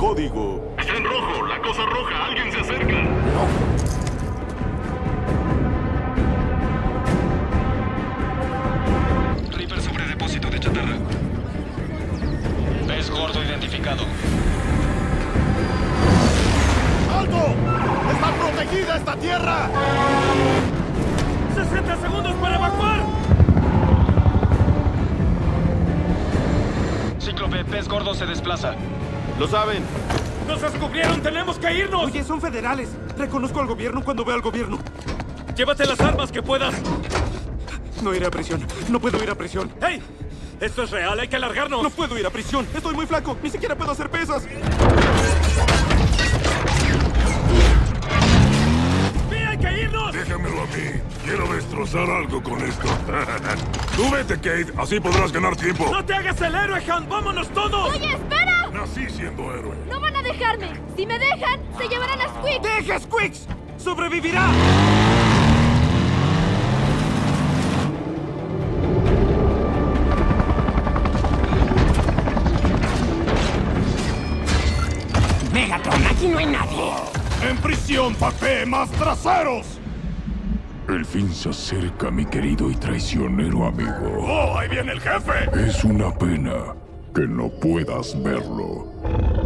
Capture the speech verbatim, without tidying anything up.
código. Está en rojo, la cosa roja. Alguien se acerca. Reaper sobre depósito de chatarra. Pez gordo identificado. ¡Alto! ¡Está protegida esta tierra! ¡sesenta segundos para evacuar! Cíclope, pez gordo se desplaza. ¡Lo saben! ¡Nos descubrieron! ¡Tenemos que irnos! Oye, son federales. Reconozco al gobierno cuando veo al gobierno. ¡Llévate las armas que puedas! No iré a prisión. No puedo ir a prisión. ¡Hey! ¡Esto es real! ¡Hay que largarnos! No puedo ir a prisión. Estoy muy flaco. Ni siquiera puedo hacer pesas. ¡Sí, hay que irnos! Déjamelo a mí. Quiero destrozar algo con esto. Tú vete, Kate. Así podrás ganar tiempo. ¡No te hagas el héroe, Han! ¡Vámonos todos! ¡Oye, espera! Nací siendo héroe. ¡No van a dejarme! Si me dejan, se llevarán a Squeak. ¡Deja, Squeaks! ¡Sobrevivirá! Megatron, aquí no hay nadie. ¡En prisión, papé! ¡Más traseros! El fin se acerca, mi querido y traicionero amigo. ¡Oh, ahí viene el jefe! Es una pena que no puedas verlo.